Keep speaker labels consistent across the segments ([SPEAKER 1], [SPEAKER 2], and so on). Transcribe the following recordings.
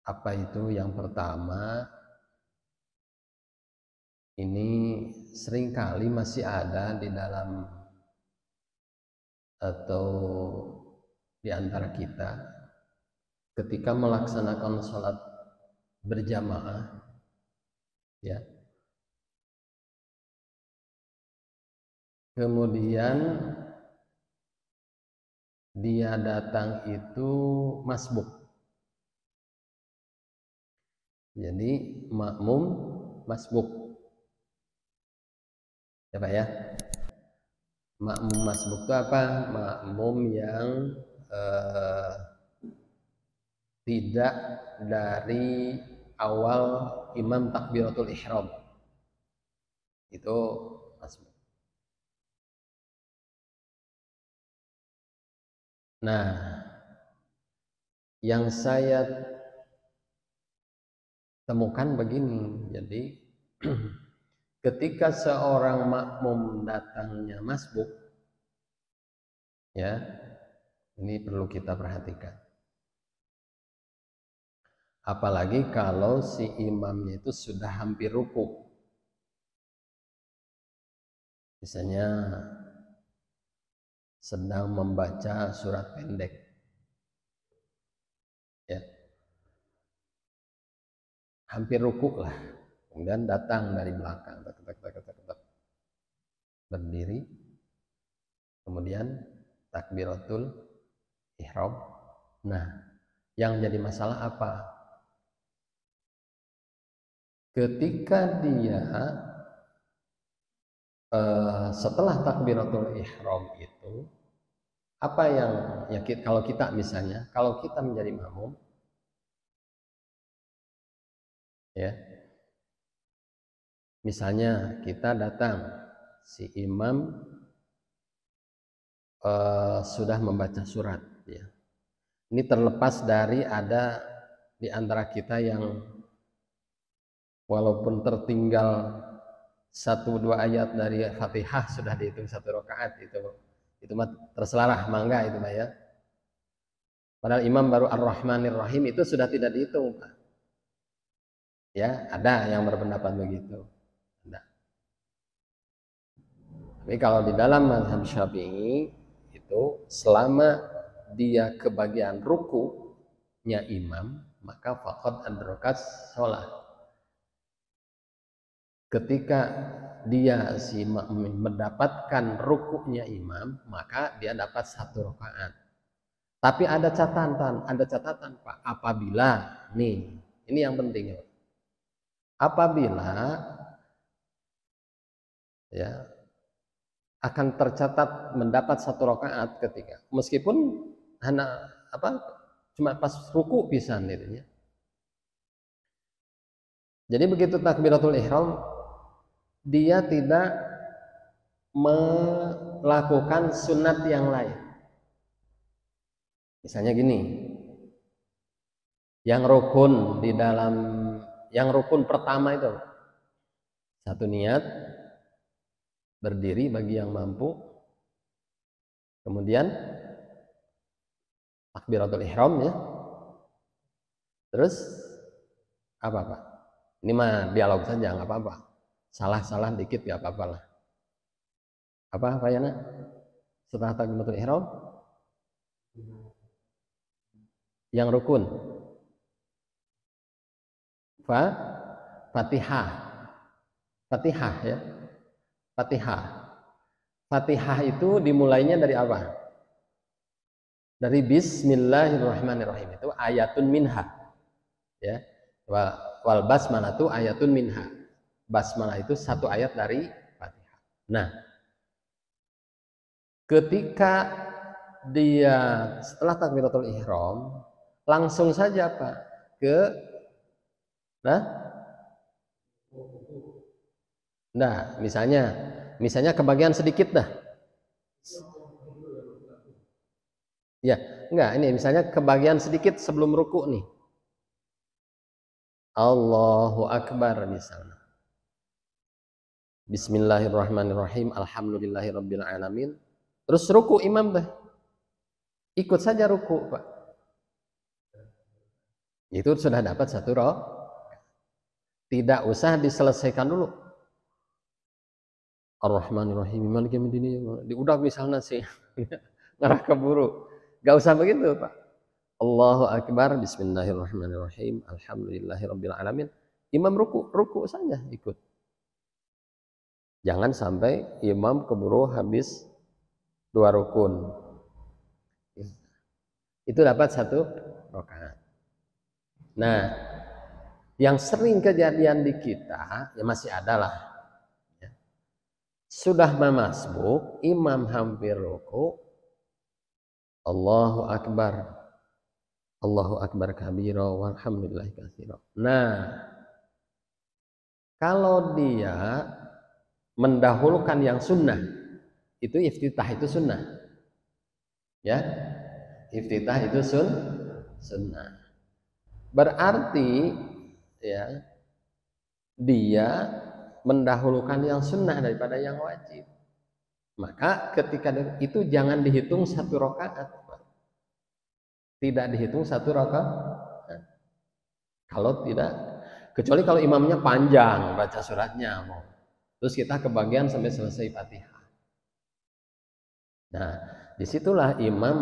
[SPEAKER 1] Apa itu? Yang pertama, ini seringkali masih ada di dalam atau di antara kita ketika melaksanakan sholat berjamaah, ya, kemudian dia datang itu masbuk. Jadi makmum masbuk, ya Pak ya. Makmum masbuk itu apa? Makmum yang tidak dari awal imam takbiratul ihram, itu masbuk. Nah, yang saya temukan begini, jadi ketika seorang makmum datangnya masbuk, ya, ini perlu kita perhatikan. Apalagi kalau si imamnya itu sudah hampir ruku. Misalnya sedang membaca surat pendek, ya, hampir ruku lah, kemudian datang dari belakang, berdiri, kemudian takbiratul ihram. Nah, yang jadi masalah apa? Ketika dia setelah takbiratul ihram itu, apa yang ya, kalau kita misalnya, kalau kita menjadi makmum, ya, misalnya kita datang, si imam sudah membaca surat, ya. Ini terlepas dari ada di antara kita yang walaupun tertinggal 1-2 ayat dari Fatihah sudah dihitung 1 rakaat, itu mah terselarah, mangga itu Pak ya. Padahal imam baru Ar-Rahmanir Rahim itu sudah tidak dihitung, Pak. Ya, ada yang berpendapat begitu. Ada. Tapi kalau di dalam mazhab Syafi'i itu selama dia kebagian rukunya imam, maka faqad adrakas sholat. Ketika dia si makmum mendapatkan rukunya imam, maka dia dapat 1 rakaat. Tapi ada catatan Pak, apabila nih, ini yang penting ya. Apabila ya akan tercatat mendapat 1 rakaat ketika meskipun hanya cuma pas ruku pisan itu ya. Jadi begitu takbiratul ihram dia tidak melakukan sunat yang lain. Misalnya gini, yang rukun pertama itu 1 niat berdiri bagi yang mampu, kemudian takbiratul ihram ya, terus apa Pak? Ini mah dialog saja, nggak apa-apa, salah dikit nggak apa-apa lah. Apa Yana? Setelah takbiratul ihram yang rukun Fatihah ya. Fatihah itu dimulainya dari apa? Dari Bismillahirrahmanirrahim, itu ayatun minha ya. Wal basmalah itu ayatun minha. Basmalah itu 1 ayat dari Fatihah. Nah, ketika dia setelah takbiratul ihram langsung saja Pak misalnya kebagian sedikit dah. Ya, enggak, ini misalnya kebagian sedikit sebelum ruku nih. Allahu Akbar misalnya. Bismillahirrahmanirrahim. Alhamdulillahirabbil alamin. Terus ruku imam dah. Ikut saja ruku, Pak. Itu sudah dapat satu roh. Tidak usah diselesaikan dulu. Ar-Rahmanir-Rahim, Maliki Yaumiddin. Udah misalnya sih ngarah keburu. Gak usah begitu, Pak. Allahu Akbar, Bismillahirrahmanirrahim, Alhamdulillahirabbil alamin. Imam ruku saja ikut. Jangan sampai imam keburu habis 2 rukun. Itu dapat 1 rakaat. Nah, yang sering kejadian di kita, ya masih ada lah. Ya. Sudah masbuk, imam hampir ruku, Allahu Akbar. Allahu Akbar kabira walhamdulillahi katsira. Nah, kalau dia mendahulukan yang sunnah, itu iftitah itu sunnah. Ya, iftitah itu sunnah. Berarti ya dia mendahulukan yang sunnah daripada yang wajib. Maka ketika itu jangan dihitung 1 rakaat. Tidak dihitung 1 rakaat. Kalau tidak, kecuali kalau imamnya panjang baca suratnya, terus kita kebagian sampai selesai Fatihah. Nah, disitulah imam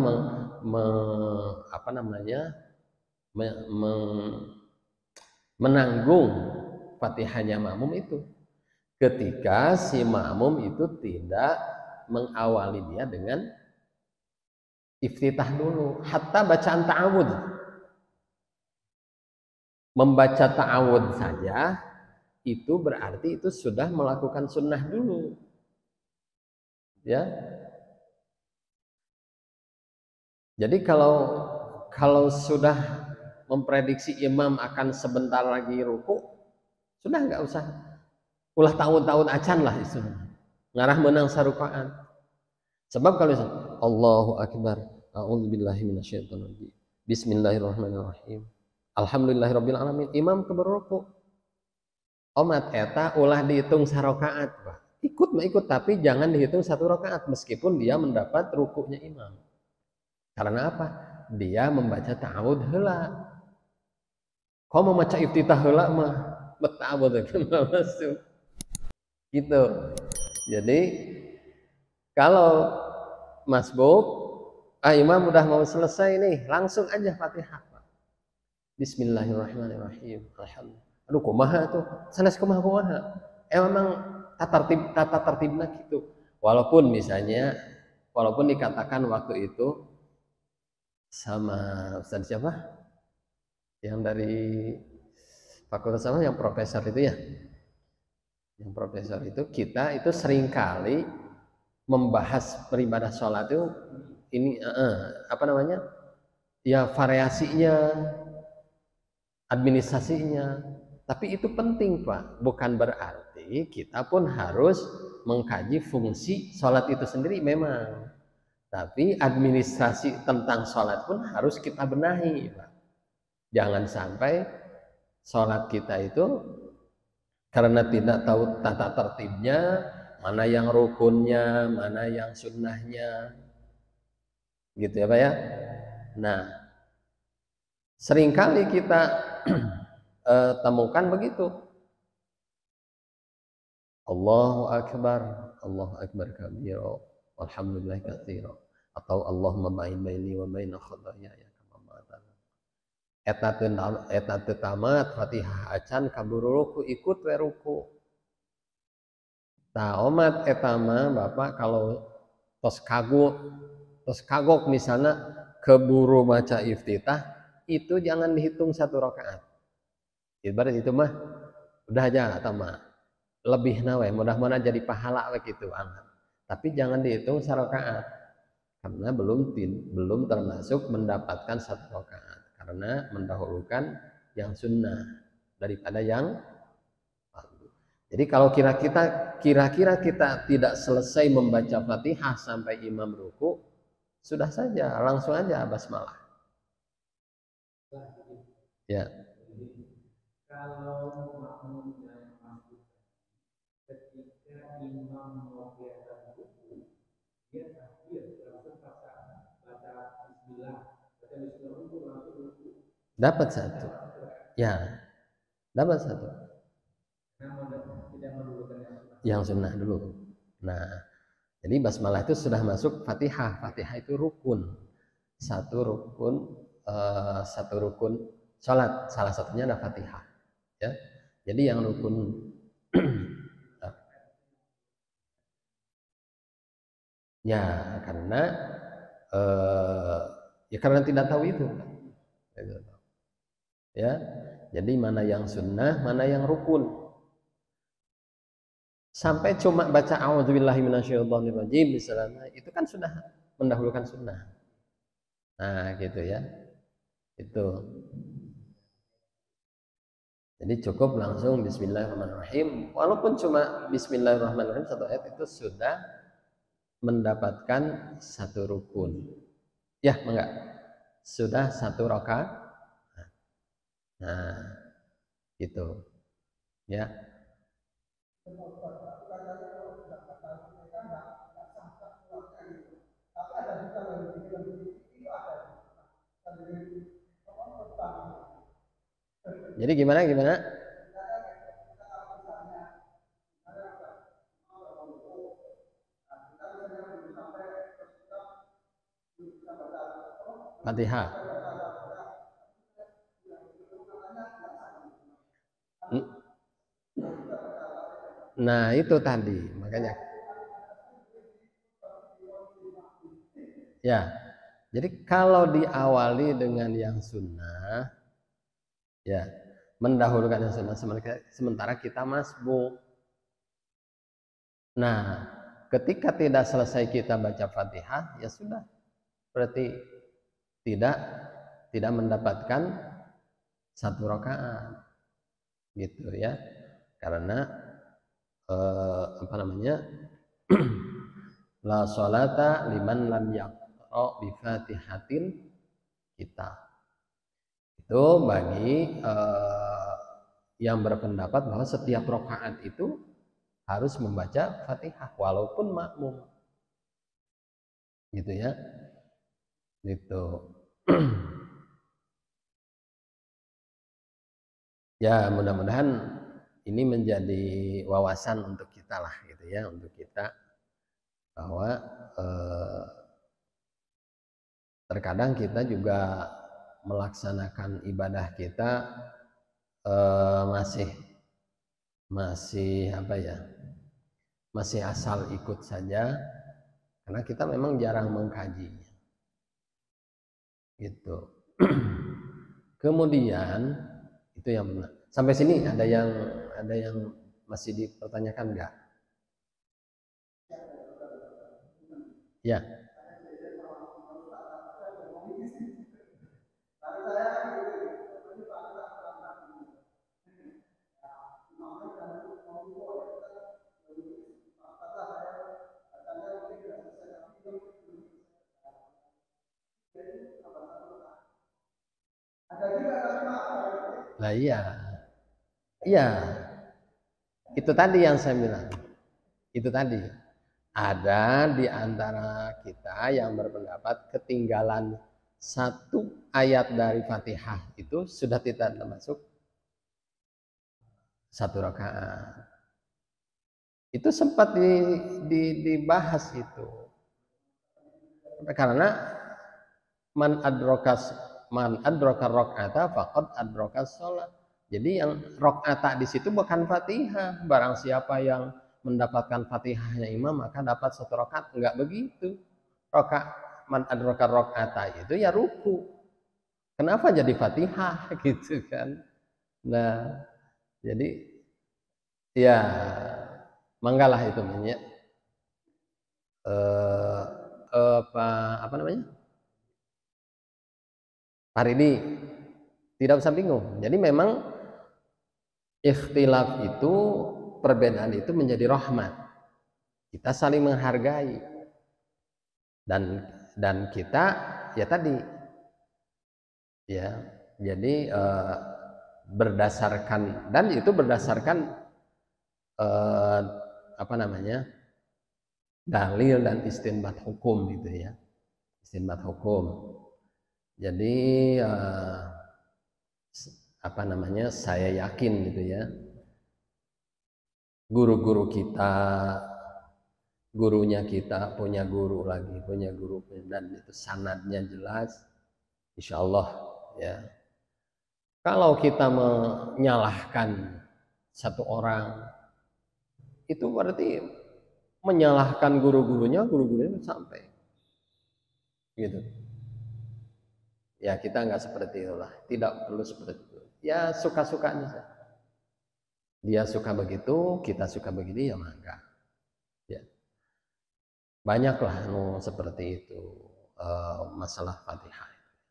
[SPEAKER 1] menanggung Fatihahnya makmum itu. Ketika si makmum itu tidak mengawali dia dengan iftitah dulu, hatta bacaan ta'awud. Membaca ta'awud saja itu berarti itu sudah melakukan sunnah dulu. Ya. Jadi kalau sudah memprediksi imam akan sebentar lagi ruku, sudah nggak usah ulah tahun-tahun acan lah itu. Ngarah menang sarukaan. Sebab kalau Allahu Akbar, a'udzubillahi minasyaitonirrajim. Bismillahirrahmanirrahim. Alhamdulillahirabbil alamin. Imam keburu ruku. Omat eta ulah dihitung sarakaat, Pak. Ikut tapi jangan dihitung 1 rakaat meskipun dia mendapat rukunya imam. Karena apa? Dia membaca ta'awud heula. Kau membaca iftitah heula mah ta'awud masuk. Gitu. Jadi kalau masbuk, imam udah mau selesai nih, langsung aja Fatihah. Bismillahirrahmanirrahim. Alhamdulillah. Aduh, kumaha tuh? Sanes kumaha. Memang tata tertibna gitu. Walaupun dikatakan waktu itu sama Ustaz siapa? Yang dari fakultas apa? Yang profesor itu ya. Yang profesor itu kita itu seringkali membahas beribadah sholat itu ini ya variasinya, administrasinya, tapi itu penting Pak. Bukan berarti kita pun harus mengkaji fungsi sholat itu sendiri memang, tapi administrasi tentang sholat pun harus kita benahi Pak. Jangan sampai sholat kita itu karena tidak tahu tata tertibnya, mana yang rukunnya, mana yang sunnahnya, gitu ya Pak ya. Nah, seringkali kita temukan begitu. Allahu Akbar kabira, walhamdulillah katsira, atau Allahumma ba'id baini wa baina khataaya kama eta teu tamat Fatihah acan kaburu ruku ikut we ruku. Tah omat eta mah Bapak kalau tos kagok misalnya keburu baca iftitah itu jangan dihitung 1 rakaat. Ibarat itu mah udah aja atau mah lebih nawe mudah-mudahan jadi pahala we gitu tapi jangan dihitung 1 rakaat karena belum termasuk mendapatkan 1 rakaat karena mendahulukan yang sunnah daripada yang fardu. Jadi kalau kira-kira kita tidak selesai membaca Fatihah sampai imam ruku, sudah saja langsung aja basmalah. Ya. Kalau makmumnya masuk ketika imam mau biasa buku, dia takbir langsung baca Bismillah, baca Bismillah untuk langsung buku. dapat satu. Ya, dapat satu. Yang sunnah dulu. Nah, jadi basmalah itu sudah masuk Fatihah. Fatihah itu rukun. Satu rukun salat. Salah satunya adalah Fatihah. Ya. Jadi yang rukun ya karena ya karena tidak tahu itu. Ya. Jadi mana yang sunnah, mana yang rukun. Sampai cuma baca a'udzubillahi minasyaitonirrajim misalnya, itu kan sudah mendahulukan sunnah. Nah, gitu ya. Itu. Jadi cukup langsung bismillahirrahmanirrahim. Walaupun cuma bismillahirrahmanirrahim satu ayat itu sudah mendapatkan satu rukun. Ya, enggak. Sudah satu rakaat. Nah, gitu. Ya. Jadi gimana? Fatihah. Nah, itu tadi, makanya. Ya. Jadi kalau diawali dengan yang sunnah, ya, mendahulukan yang sunnah sementara kita masbuk. Nah, ketika tidak selesai kita baca Fatihah, ya sudah. Berarti tidak mendapatkan satu rakaat. Gitu ya. Karena apa namanya? La sholata liman lam yaqra bi Fatihatil Kitab. Itu bagi yang berpendapat bahwa setiap rakaat itu harus membaca Fatihah walaupun makmum. Gitu ya. Gitu. Ya, mudah-mudahan ini menjadi wawasan untuk kita lah gitu ya, untuk kita bahwa terkadang kita juga melaksanakan ibadah kita masih apa ya, masih asal ikut saja karena kita memang jarang mengkajinya gitu. Kemudian itu yang benar. Sampai sini ada yang masih dipertanyakan enggak? Ya. Nah, iya. Iya. Itu tadi yang saya bilang. Itu tadi. Ada di antara kita yang berpendapat ketinggalan satu ayat dari Fatihah itu sudah tidak termasuk satu rakaat. Itu sempat dibahas itu. Karena man adraka rakaata faqad adraka shalah. Jadi yang rakaata di situ bukan Fatihah. Barang siapa yang mendapatkan Fatihahnya imam maka dapat satu rakaat. Enggak begitu. Man adraka rakaata itu ya ruku. Kenapa jadi Fatihah gitu kan? Nah, jadi ya manggalah itu namanya apa namanya? Hari ini tidak usah bingung. Jadi memang ikhtilaf itu, perbedaan itu menjadi rahmat. Kita saling menghargai dan kita ya tadi ya. Jadi berdasarkan dan itu berdasarkan apa namanya? Dalil dan istinbat hukum gitu ya. Istinbat hukum. Jadi apa namanya, saya yakin gitu ya, guru-guru kita, gurunya kita punya guru lagi, punya guru, dan itu sanadnya jelas, insya Allah ya. Kalau kita menyalahkan satu orang, itu berarti menyalahkan guru-gurunya, guru-gurunya sampai gitu. Ya kita nggak seperti itulah, tidak perlu seperti itu. Ya suka-sukanya saja. Dia suka begitu, kita suka begini, ya maka. Ya. Banyaklah seperti itu masalah Fatihah.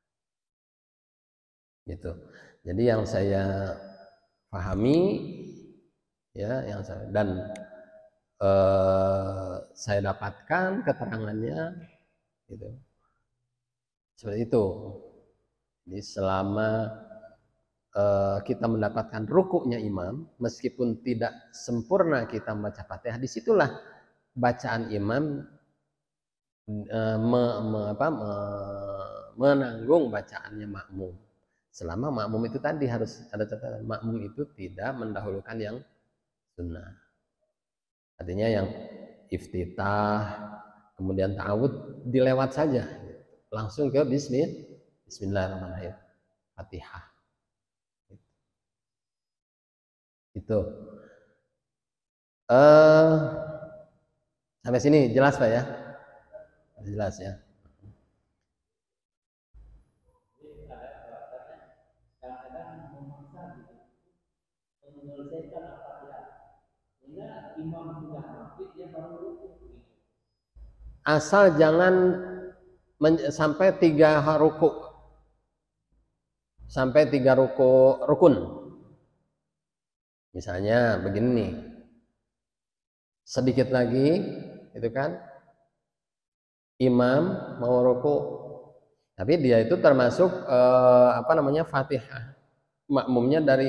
[SPEAKER 1] Gitu. Jadi yang saya pahami ya, yang saya dan saya dapatkan keterangannya gitu. Seperti itu. Jadi selama kita mendapatkan rukuknya imam, meskipun tidak sempurna kita membaca Fatihah, disitulah bacaan imam menanggung bacaannya makmum. Selama makmum itu tadi harus ada catatan, makmum itu tidak mendahulukan yang sunnah. Artinya yang iftitah, kemudian ta'awud dilewat saja, langsung ke Bismillahirrahmanirrahim, Fatihah. Itu sampai sini jelas Pak ya? Jelas ya. Asal jangan sampai 3 ruku, sampai 3 rukun. Misalnya begini nih, sedikit lagi itu kan imam mau ruku, tapi dia itu termasuk apa namanya, Fatihah, makmumnya dari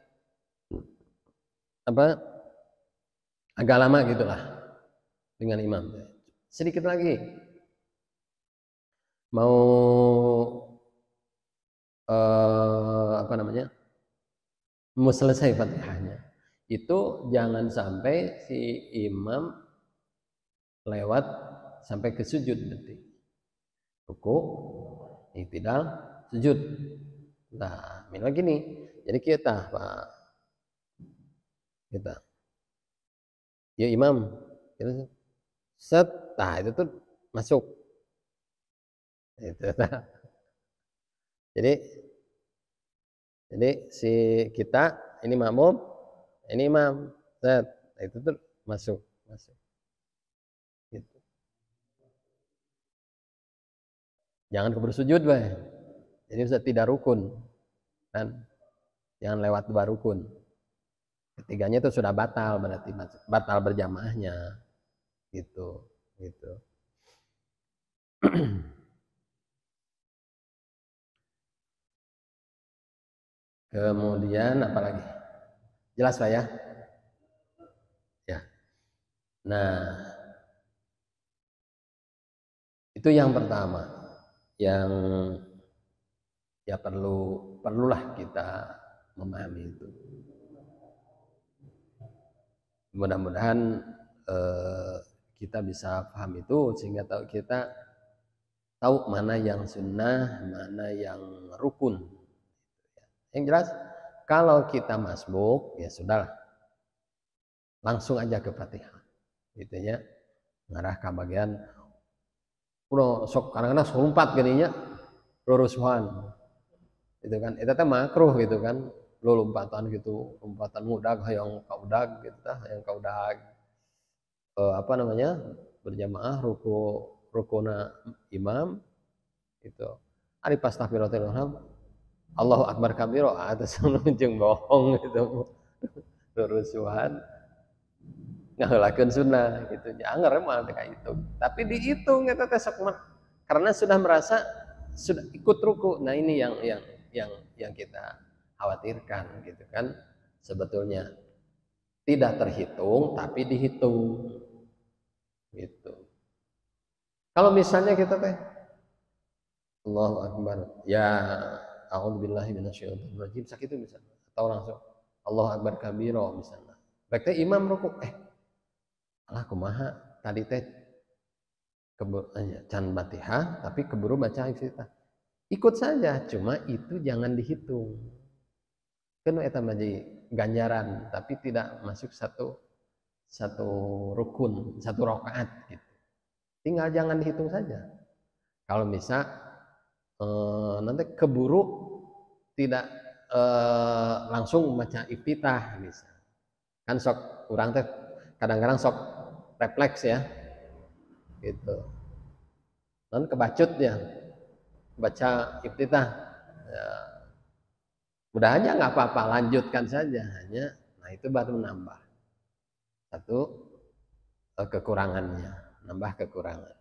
[SPEAKER 1] apa, agak lama gitulah dengan imam. Sedikit lagi mau apa namanya, mau selesai Fatihahnya, itu jangan sampai si imam lewat sampai ke sujud, berarti ruku, i'tidal, sujud. Nah, minimal gini. Jadi kita Pak, kita ya imam kita set, nah itu tuh masuk itu. Jadi si kita ini makmum, ini imam, set, nah, itu tuh masuk gitu. Jangan keburu sujud Pak, jadi bisa tidak rukun kan, jangan lewat 2 rukun. Ketiganya itu sudah batal, berarti batal berjamaahnya gitu. Kemudian apa lagi? Jelas Pak ya? Ya. Nah, itu yang pertama yang ya perlulah kita memahami itu. Mudah-mudahan kita bisa paham itu, sehingga kita tahu mana yang sunnah, mana yang rukun. Yang jelas kalau kita masbuk ya sudahlah, langsung aja ke Fatihah gitu ya, ngarah ke bagian udah sok kadang-kadang lompat gininya lurusuhan gitu kan, itu teh makruh gitu kan, lo lompatan gitu, lompatan mudag hayang kaudag gitu tah, hayang kaudag apa namanya, berjamaah rukuna imam gitu, ari pas takbiratul ihram Allahu akbar kabiro atas jeung bohong gitu, lurusuhan ngahulakeun sunnah gitu, jangan mah kayak itu, tapi dihitung eta teh sok karena sudah merasa sudah ikut ruku. Nah ini yang kita khawatirkan gitu kan, sebetulnya tidak terhitung tapi dihitung gitu. Kalau misalnya kita teh Allahu akbar ya a'udzubillahi minasyaitonir rajim sakitu misalnya, atau langsung Allahu akbar kabira misalnya. Rek teh imam rukuk alah kumaha tadi teh can Fatihah tapi keburu baca iftitah. Ikut saja, cuma itu jangan dihitung. Kan eta jadi ganjaran tapi tidak masuk satu rukun, satu rakaat gitu. Tinggal jangan dihitung saja. Kalau misal nanti keburu tidak langsung baca iftitah misal. Kan sok orang teh kadang-kadang sok refleks ya. Gitu. Dan kebacut ya. Baca iftitah. Ya. Mudah aja nggak apa-apa, lanjutkan saja hanya. Nah itu baru nambah satu kekurangannya, nambah kekurangan.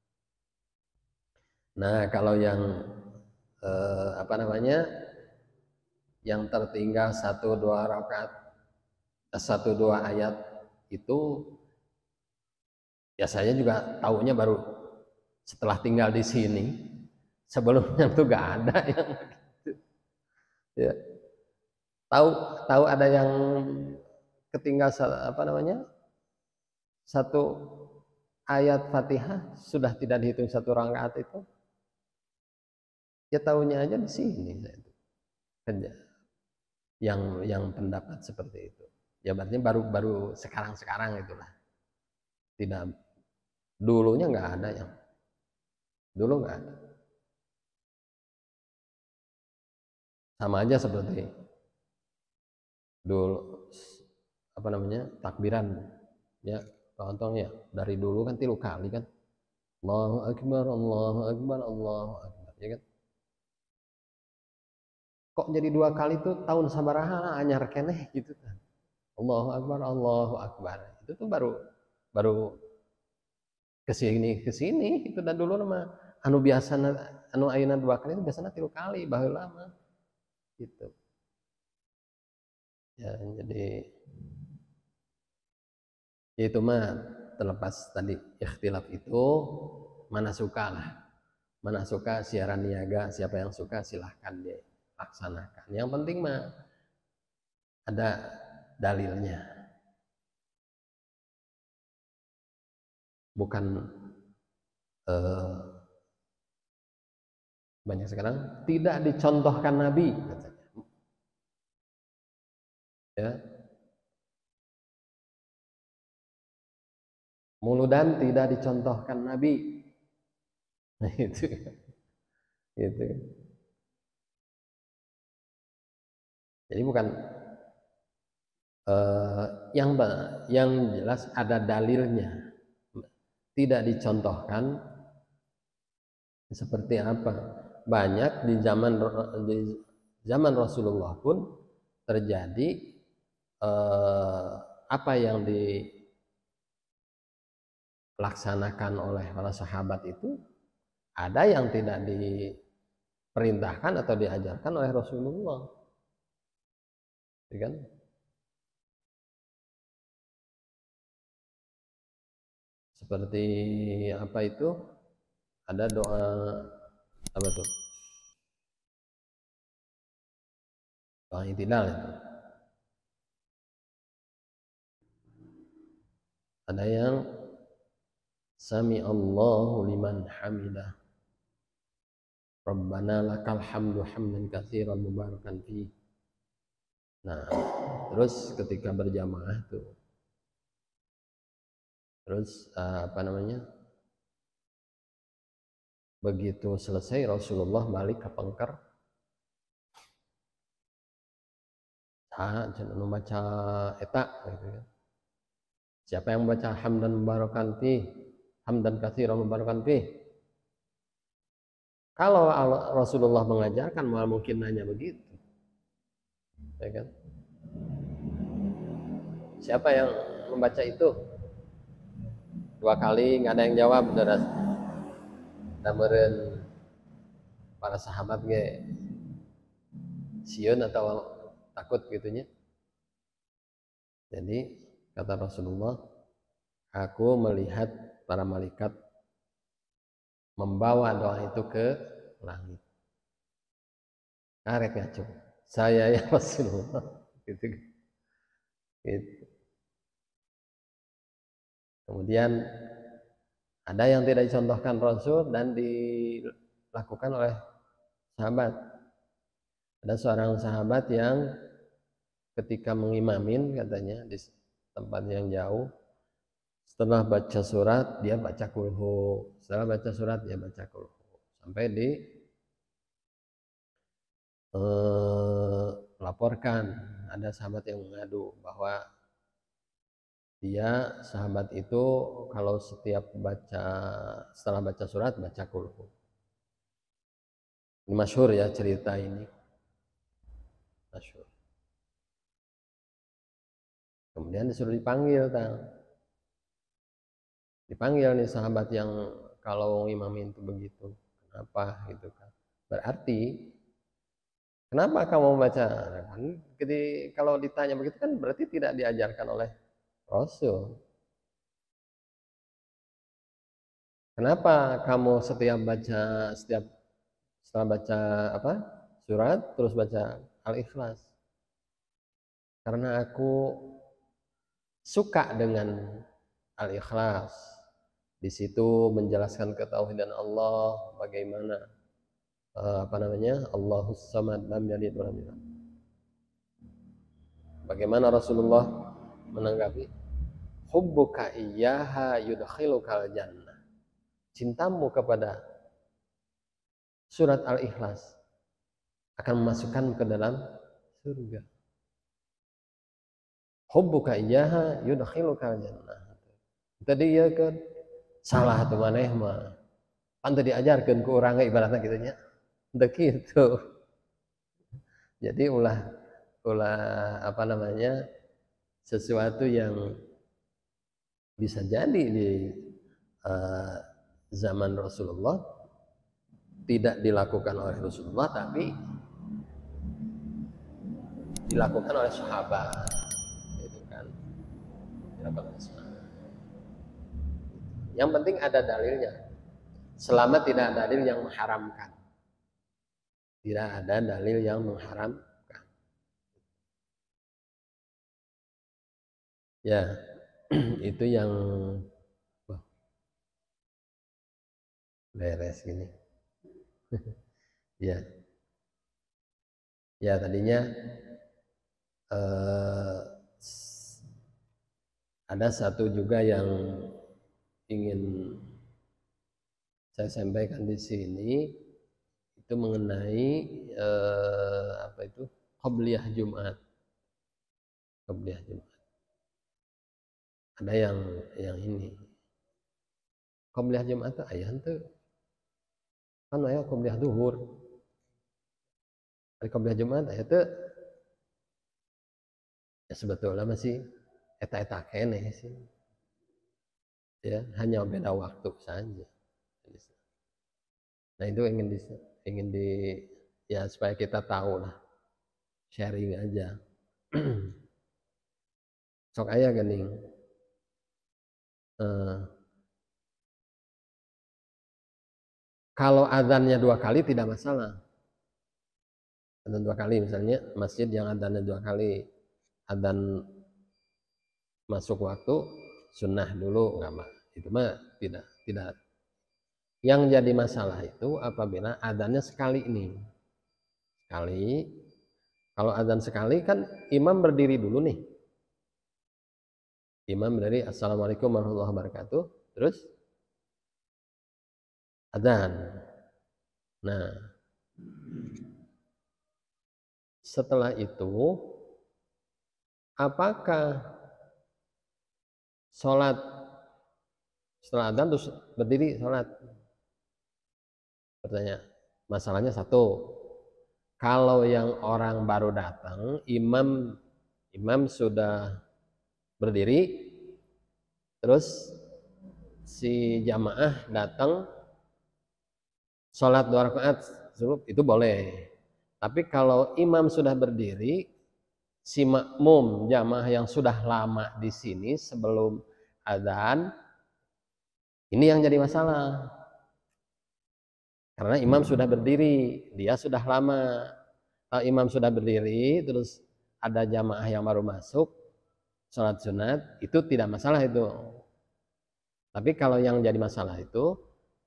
[SPEAKER 1] Nah kalau yang apa namanya, yang tertinggal 1-2 rakaat, 1-2 ayat itu, ya saya juga taunya baru setelah tinggal di sini. Sebelumnya tuh gak ada yang gitu. Ya. Tahu ada yang ketinggal apa namanya, 1 ayat Fatihah sudah tidak dihitung 1 rakaat itu. Ya tahunya aja di sini yang pendapat seperti itu. Ya berarti baru sekarang itulah. Tidak, dulunya nggak ada yang dulu nggak ada. Sama aja seperti dulu apa namanya, takbiran ya, contohnya dari dulu kan 3 kali kan, Allahu akbar Allahu akbar Allahu akbar, ya kan. Kok jadi 2 kali tuh tahun sabaraha anyar keneh gitu kan. Allahu akbar Allahu akbar. Itu tuh baru kesini itu. Dan dulu nama anu biasa anu ayeuna 2 kali itu biasanya 3 kali baheula mah gitu. Ya jadi ya itu mah terlepas tadi ikhtilaf itu, mana suka lah. Mana suka siaran niaga, siapa yang suka silahkan dilaksanakan. Yang penting mah ada dalilnya. Bukan banyak sekarang tidak dicontohkan Nabi katanya. Ya. Muludan tidak dicontohkan Nabi. Nah, itu. Gitu. Jadi bukan yang jelas ada dalilnya. Tidak dicontohkan seperti apa? Banyak di zaman Rasulullah pun terjadi apa yang dilaksanakan oleh para sahabat itu ada yang tidak diperintahkan atau diajarkan oleh Rasulullah, kan? Seperti apa itu? Ada doa apa tuh? Doa i'tidal itu. Ada yang Sami Allahu liman hamidah. Rabbana lakal hamdu hamdan katsiran mubarakan fi. Nah, terus ketika berjamaah tuh. Terus apa namanya? Begitu selesai Rasulullah balik ke pengker. Jangan baca eta gitu kan. Siapa yang membaca hamdan mubarakan fi, hamdan katsiran mubarakan fi? Kalau Rasulullah mengajarkan, malah mungkin nanya begitu, ya kan? Siapa yang membaca itu 2 kali, nggak ada yang jawab, dameren para sahabat ge sieun atau takut gitunya. Jadi kata Rasulullah, aku melihat para malaikat membawa doa itu ke langit. Karek ngaco. Saya ya Rasulullah. Gitu. Gitu. Kemudian ada yang tidak dicontohkan Rasul dan dilakukan oleh sahabat. Ada seorang sahabat yang ketika mengimamin katanya di tempat yang jauh, setelah baca surat dia baca kulhu, setelah baca surat dia baca kulhu, sampai laporkan ada sahabat yang mengadu bahwa dia sahabat itu kalau setelah baca surat baca kulhu. Ini masyhur ya cerita ini, masyhur. Kemudian disuruh dipanggil, dipanggil nih sahabat yang kalau imamin itu begitu, kenapa gitu kan? Berarti kenapa kamu baca? Jadi kalau ditanya begitu kan berarti tidak diajarkan oleh Rasul. Kenapa kamu setelah baca apa surat terus baca Al-Ikhlas? Karena aku suka dengan Al-Ikhlas. Di situ menjelaskan ketauhidan Allah, bagaimana Allahus Samad lam yalid walam yulad. Bagaimana Rasulullah menanggapi hubbuka iyyaha yudkhilukal jannah. Cintamu kepada surat Al-Ikhlas akan memasukkan ke dalam surga. Hubbuka iyyaha yudkhilukal jannah. Tadi ya kan salah tuh maneh mah. Pan teu diajarkeun ku urang ibaratna kitu nya. Teu kitu. Jadi ulah sesuatu yang bisa jadi di zaman Rasulullah tidak dilakukan oleh Rasulullah tapi dilakukan oleh sahabat, gitu kan? Dilakukan oleh sahabat. Yang penting ada dalilnya. Selama tidak ada dalil yang mengharamkan, tidak ada dalil yang mengharamkan. Ya, itu yang beres gini. Ya, ya tadinya ada satu juga yang ingin saya sampaikan di sini, itu mengenai qobliyah Jumat. Qobliyah Jumat. Ada yang ini. Qobliyah Jumat itu aya henteu. Kan aya qobliyah duhur. Ari qobliyah Jumat aya teu? Ya sebetulnya masih eta keneh sih. Ya, hanya beda waktu saja. Nah, itu ingin ya supaya kita tahu lah. Sharing aja. Sok aya geuning. Kalau adzannya 2 kali tidak masalah. Adzan 2 kali misalnya masjid yang adzannya 2 kali. Adzan masuk waktu sunnah dulu enggak, itu mah tidak. Yang jadi masalah itu apabila adzannya sekali ini. Sekali. Kalau adzan sekali kan imam berdiri dulu nih. Imam berdiri assalamualaikum warahmatullahi wabarakatuh. Terus adzan. Nah, setelah itu apakah sholat setelah adzan terus berdiri sholat? Pertanyaan. Masalahnya satu, kalau yang orang baru datang, imam sudah berdiri, terus si jamaah datang sholat 2 rakaat itu boleh. Tapi kalau imam sudah berdiri, si makmum jamaah yang sudah lama di sini sebelum adzan, ini yang jadi masalah. Karena imam sudah berdiri, dia sudah lama. imam sudah berdiri terus ada jamaah yang baru masuk sholat sunat, itu tidak masalah itu. Tapi kalau yang jadi masalah itu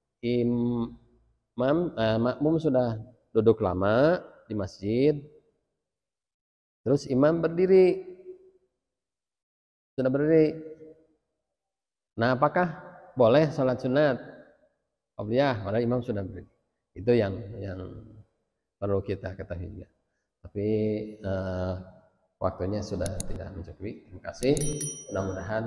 [SPEAKER 1] makmum sudah duduk lama di masjid, terus imam berdiri, sudah berdiri. Nah, apakah boleh sholat sunat qabliyah padahal imam sudah berdiri? Itu yang perlu kita ketahui. Tapi waktunya sudah tidak mencukupi. Terima kasih. Mudah-mudahan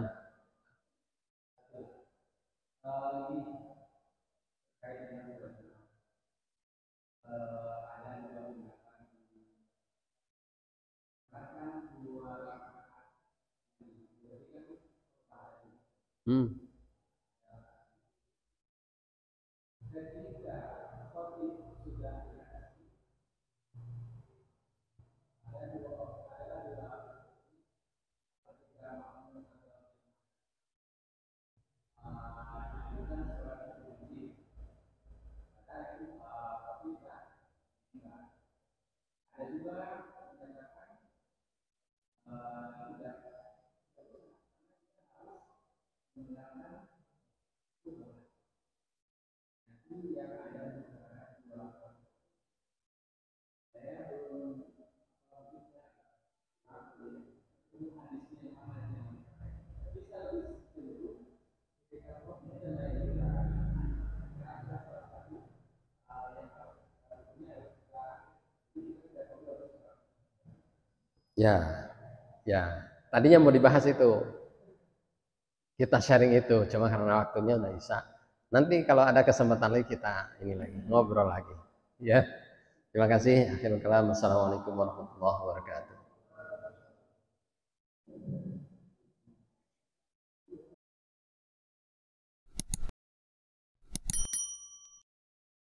[SPEAKER 1] ya tadinya mau dibahas itu, kita sharing itu, cuma karena waktunya udah bisa. Nanti kalau ada kesempatan lagi kita ini lagi ngobrol lagi. Ya, terima kasih. Akhirul kalam. Assalamualaikum warahmatullahi wabarakatuh.